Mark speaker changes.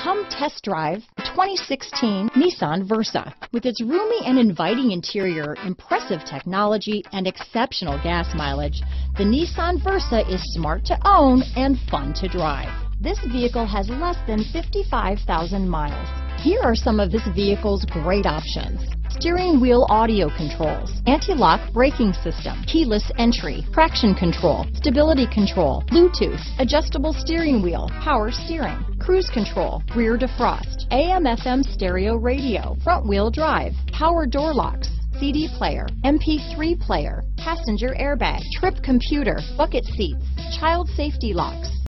Speaker 1: Come test drive the 2016 Nissan Versa. With its roomy and inviting interior, impressive technology, and exceptional gas mileage, the Nissan Versa is smart to own and fun to drive. This vehicle has less than 55,000 miles. Here are some of this vehicle's great options: steering wheel audio controls, anti-lock braking system, keyless entry, traction control, stability control, Bluetooth, adjustable steering wheel, power steering, cruise control, rear defrost, AM/FM stereo radio, front wheel drive, power door locks, CD player, MP3 player, passenger airbag, trip computer, bucket seats, child safety locks.